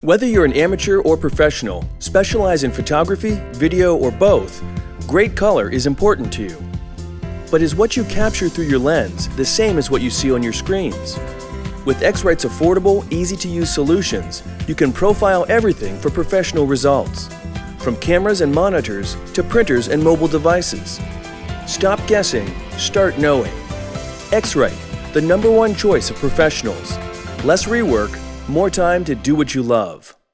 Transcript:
Whether you're an amateur or professional, specialize in photography, video, or both, great color is important to you. But is what you capture through your lens the same as what you see on your screens? With X-Rite's affordable, easy-to-use solutions, you can profile everything for professional results, from cameras and monitors to printers and mobile devices. Stop guessing, start knowing. X-Rite, the #1 choice of professionals. Less rework, more time to do what you love.